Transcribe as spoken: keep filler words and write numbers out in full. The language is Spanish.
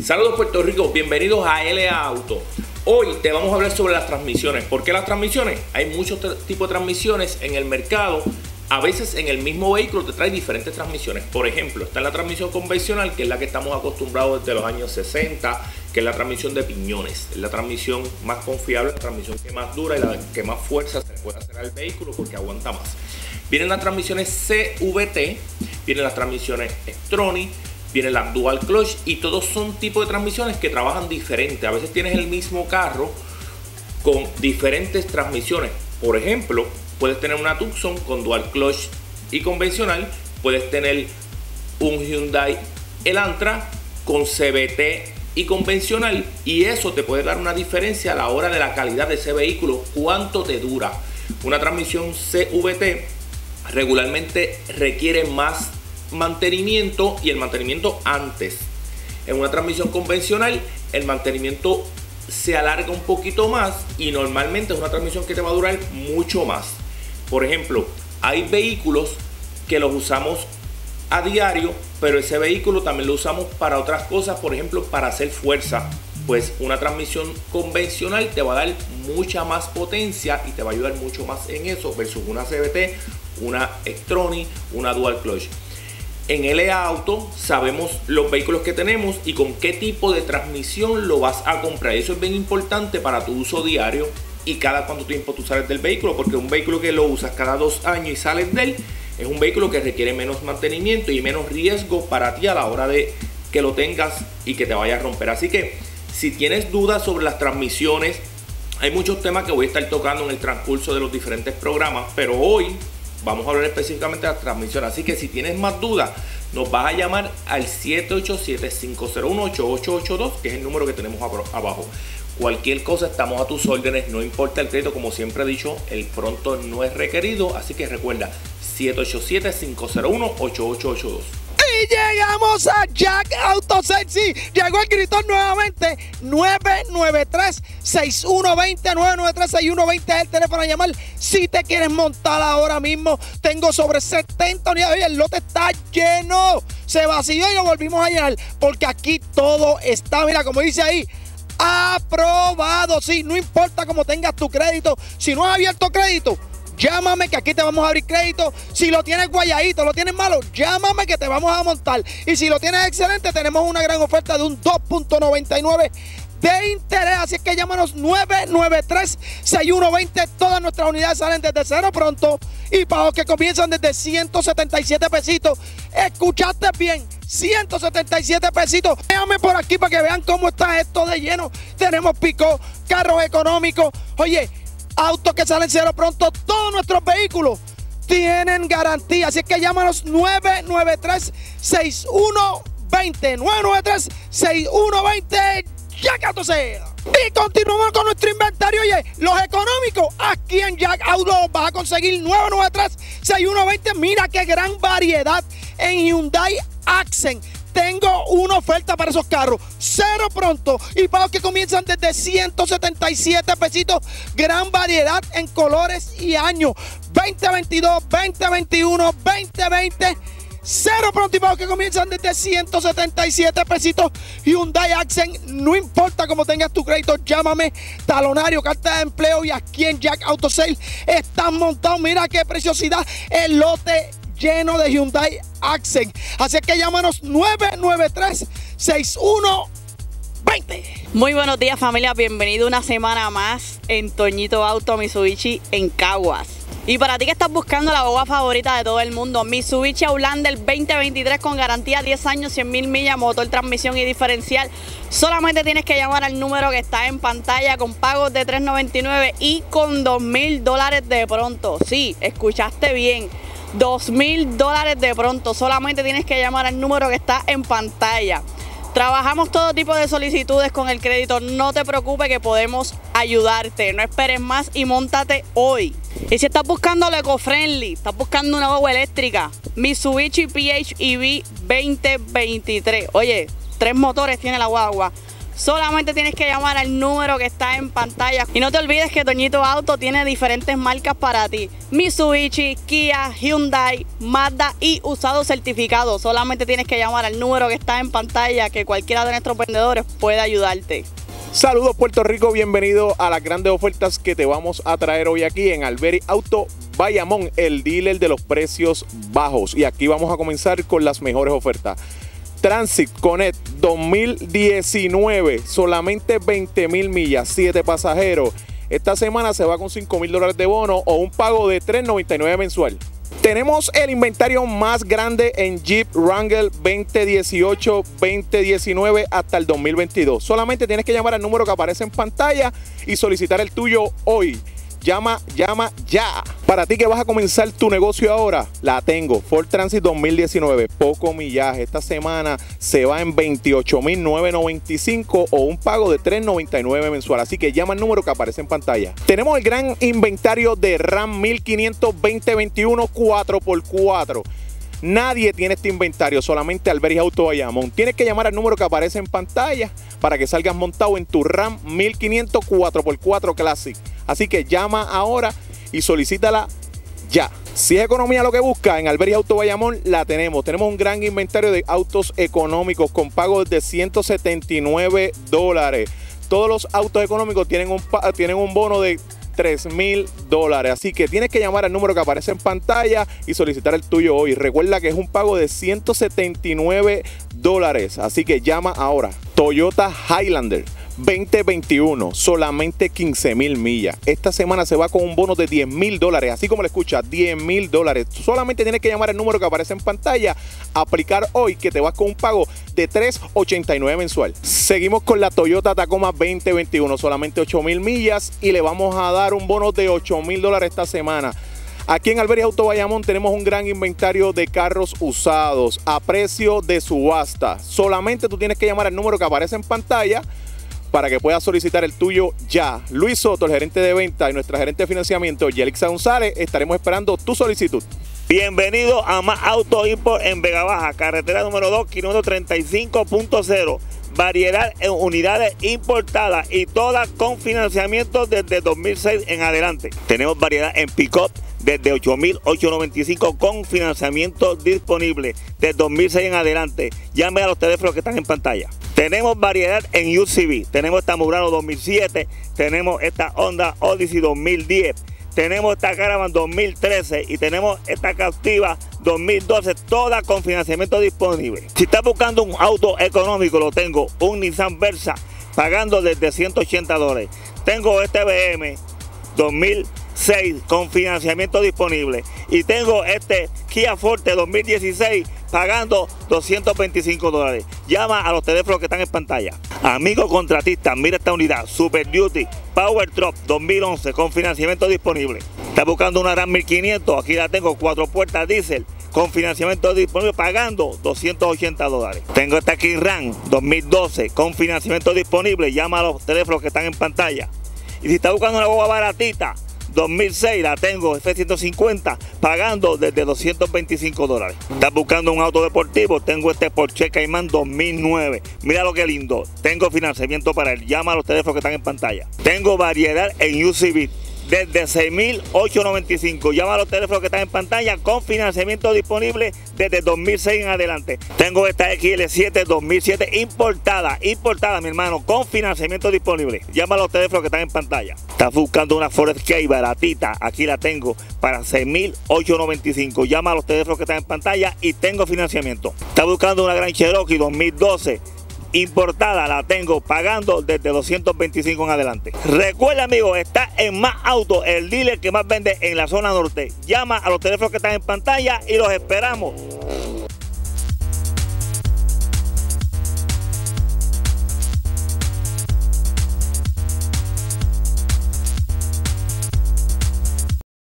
Saludos Puerto Rico, bienvenidos a L A Auto. Hoy te vamos a hablar sobre las transmisiones. ¿Por qué las transmisiones? Hay muchos tipos de transmisiones en el mercado. A veces en el mismo vehículo te trae diferentes transmisiones. Por ejemplo, está la transmisión convencional, que es la que estamos acostumbrados desde los años sesenta, que es la transmisión de piñones. Es la transmisión más confiable, la transmisión que más dura y la que más fuerza se le puede hacer al vehículo porque aguanta más. Vienen las transmisiones C V T, vienen las transmisiones Xtronic, vienen las Dual Clutch y todos son tipos de transmisiones que trabajan diferente. A veces tienes el mismo carro con diferentes transmisiones. Por ejemplo, puedes tener una Tucson con Dual Clutch y convencional. Puedes tener un Hyundai Elantra con C V T y convencional. Y eso te puede dar una diferencia a la hora de la calidad de ese vehículo. Cuánto te dura. Una transmisión C V T regularmente requiere más mantenimiento y el mantenimiento antes. En una transmisión convencional el mantenimiento se alarga un poquito más y normalmente es una transmisión que te va a durar mucho más. Por ejemplo, hay vehículos que los usamos a diario, pero ese vehículo también lo usamos para otras cosas, por ejemplo para hacer fuerza. Pues una transmisión convencional te va a dar mucha más potencia y te va a ayudar mucho más en eso versus una C V T, una Xtronic, una Dual Clutch. En L A Auto sabemos los vehículos que tenemos y con qué tipo de transmisión lo vas a comprar. Eso es bien importante para tu uso diario y cada cuánto tiempo tú sales del vehículo, porque un vehículo que lo usas cada dos años y sales de él es un vehículo que requiere menos mantenimiento y menos riesgo para ti a la hora de que lo tengas y que te vaya a romper. Así que si tienes dudas sobre las transmisiones, hay muchos temas que voy a estar tocando en el transcurso de los diferentes programas, pero hoy vamos a hablar específicamente de las transmisiones. Así que si tienes más dudas, nos vas a llamar al siete ocho siete, cinco cero uno, ocho ocho ocho dos, que es el número que tenemos abajo. Cualquier cosa, estamos a tus órdenes, no importa el crédito, como siempre he dicho, el pronto no es requerido. Así que recuerda, siete ocho siete, cinco cero uno, ocho ocho ocho dos. Y llegamos a Jack Auto Sales. Sí, llegó el gritón nuevamente. nueve nueve tres, seis uno dos cero, nueve nueve tres, seis uno dos cero es el teléfono a llamar si te quieres montar ahora mismo. Tengo sobre setenta unidades. Oye, el lote está lleno. Se vació y lo volvimos a llenar porque aquí todo está, mira, como dice ahí, aprobado. Sí, no importa cómo tengas tu crédito. Si no has abierto crédito, llámame que aquí te vamos a abrir crédito. Si lo tienes guayadito, lo tienes malo, llámame que te vamos a montar. Y si lo tienes excelente, tenemos una gran oferta de un dos punto noventa y nueve de interés. Así que llámanos nueve nueve tres, seis uno dos cero. Todas nuestras unidades salen desde cero pronto y pagos que comienzan desde ciento setenta y siete pesitos. Escuchaste bien, ciento setenta y siete pesitos. Déjame por aquí para que vean cómo está esto de lleno. Tenemos pick-up, carros económicos. Oye, autos que salen cero pronto. Todos nuestros vehículos tienen garantía. Así que llámanos nueve nueve tres, seis uno dos cero. nueve nueve tres, seis uno dos cero. Jack Auto Sales. Y continuamos con nuestro inventario. Oye, los económicos aquí en Jack Auto vas a conseguir nueve nueve tres, seis uno dos cero. Mira qué gran variedad en Hyundai Accent. Tengo una oferta para esos carros, cero pronto y pagos que comienzan desde ciento setenta y siete pesitos. Gran variedad en colores y años, veinte veintidós, veinte veintiuno, veinte veinte. Cero pronto y pagos que comienzan desde ciento setenta y siete pesitos. Hyundai Accent, no importa cómo tengas tu crédito, llámame, talonario, carta de empleo y aquí en Jack Auto Sales están montados. Mira qué preciosidad, el lote lleno de Hyundai Accent. Así que llámanos nueve nueve tres, seis uno dos cero. Muy buenos días familia, bienvenido una semana más en Toñito Auto Mitsubishi en Caguas. Y para ti que estás buscando la guagua favorita de todo el mundo, Mitsubishi Outlander veinte veintitrés con garantía diez años, cien mil millas, motor, transmisión y diferencial. Solamente tienes que llamar al número que está en pantalla con pagos de tres noventa y nueve y con dos mil dólares de pronto. Sí, escuchaste bien. dos mil dólares de pronto. Solamente tienes que llamar al número que está en pantalla. Trabajamos todo tipo de solicitudes con el crédito. No te preocupes que podemos ayudarte. No esperes más y móntate hoy. Y si estás buscando lo eco-friendly, estás buscando una guagua eléctrica, Mitsubishi P H E V veinte veintitrés. Oye, tres motores tiene la guagua. Solamente tienes que llamar al número que está en pantalla. Y no te olvides que Toñito Auto tiene diferentes marcas para ti. Mitsubishi, Kia, Hyundai, Mazda y usados certificados. Solamente tienes que llamar al número que está en pantalla, que cualquiera de nuestros vendedores puede ayudarte. Saludos Puerto Rico, bienvenido a las grandes ofertas que te vamos a traer hoy aquí en Alberi Auto Bayamón, el dealer de los precios bajos. Y aquí vamos a comenzar con las mejores ofertas. Transit Connect dos mil diecinueve, solamente veinte mil millas, siete pasajeros. Esta semana se va con cinco mil dólares de bono o un pago de tres noventa y nueve mensual. Tenemos el inventario más grande en Jeep Wrangler veinte dieciocho, veinte diecinueve hasta el dos mil veintidós. Solamente tienes que llamar al número que aparece en pantalla y solicitar el tuyo hoy. Llama, llama ya. Para ti que vas a comenzar tu negocio ahora, la tengo. Ford Transit dos mil diecinueve, poco millaje. Esta semana se va en veintiocho mil novecientos noventa y cinco o un pago de tres noventa y nueve mensual. Así que llama al número que aparece en pantalla. Tenemos el gran inventario de Ram mil quinientos veinte veintiuno cuatro por cuatro. Nadie tiene este inventario, solamente Alberi Auto Bayamón. Tienes que llamar al número que aparece en pantalla para que salgas montado en tu Ram mil quinientos cuatro por cuatro Classic. Así que llama ahora y solicítala ya. Si es economía lo que busca, en Alberi Auto Bayamón la tenemos. Tenemos un gran inventario de autos económicos con pagos de ciento setenta y nueve dólares. Todos los autos económicos tienen un, tienen un bono de tres mil dólares. Así que tienes que llamar al número que aparece en pantalla y solicitar el tuyo hoy. Recuerda que es un pago de ciento setenta y nueve dólares. Así que llama ahora. Toyota Highlander veinte veintiuno, solamente quince mil millas. Esta semana se va con un bono de diez mil dólares, así como lo escuchas, diez mil dólares. Solamente tienes que llamar el número que aparece en pantalla, aplicar hoy, que te vas con un pago de tres ochenta y nueve mensual. Seguimos con la Toyota Tacoma veinte veintiuno, solamente ocho mil millas y le vamos a dar un bono de ocho mil dólares esta semana. Aquí en Alberi Auto Bayamón tenemos un gran inventario de carros usados a precio de subasta. Solamente tú tienes que llamar al número que aparece en pantalla para que puedas solicitar el tuyo ya. Luis Soto, el gerente de venta, y nuestra gerente de financiamiento, Yelixa González, estaremos esperando tu solicitud. Bienvenido a Más Auto Import en Vega Baja, carretera número dos, kilómetro treinta y cinco punto cero. Variedad en unidades importadas y todas con financiamiento desde dos mil seis en adelante. Tenemos variedad en pick-up desde ocho mil ochocientos noventa y cinco con financiamiento disponible desde dos mil seis en adelante. Llame a los teléfonos que están en pantalla. Tenemos variedad en U C V. Tenemos esta Murano dos mil siete, tenemos esta Honda Odyssey dos mil diez, tenemos esta Caravan dos mil trece y tenemos esta Captiva dos mil doce, todas con financiamiento disponible. Si estás buscando un auto económico, lo tengo, un Nissan Versa, pagando desde ciento ochenta dólares. Tengo este B M dos mil seis con financiamiento disponible y tengo este Kia Forte dos mil dieciséis pagando doscientos veinticinco dólares. Llama a los teléfonos que están en pantalla. Amigo contratista, mira esta unidad Super Duty Power Truck dos mil once con financiamiento disponible. Estás buscando una Ram mil quinientos, aquí la tengo, cuatro puertas diésel con financiamiento disponible pagando doscientos ochenta dólares. Tengo esta King Ram dos mil doce con financiamiento disponible. Llama a los teléfonos que están en pantalla. Y si estás buscando una boba baratita, dos mil seis la tengo, F ciento cincuenta, pagando desde doscientos veinticinco dólares. Estás buscando un auto deportivo, tengo este Porsche Cayman dos mil nueve. Mira lo que lindo, tengo financiamiento para él. Llama a los teléfonos que están en pantalla. Tengo variedad en U C V desde seis mil ochocientos noventa y cinco. Llama a los teléfonos que están en pantalla con financiamiento disponible desde dos mil seis en adelante. Tengo esta X L siete dos mil siete importada, importada mi hermano, con financiamiento disponible. Llama a los teléfonos que están en pantalla. Estás buscando una Ford Escape baratita, aquí la tengo para seis mil ochocientos noventa y cinco. Llama a los teléfonos que están en pantalla y tengo financiamiento. Estás buscando una Grand Cherokee dos mil doce. Importada, la tengo pagando desde doscientos veinticinco en adelante. Recuerda, amigo, está en Más Auto, el dealer que más vende en la zona norte. Llama a los teléfonos que están en pantalla y los esperamos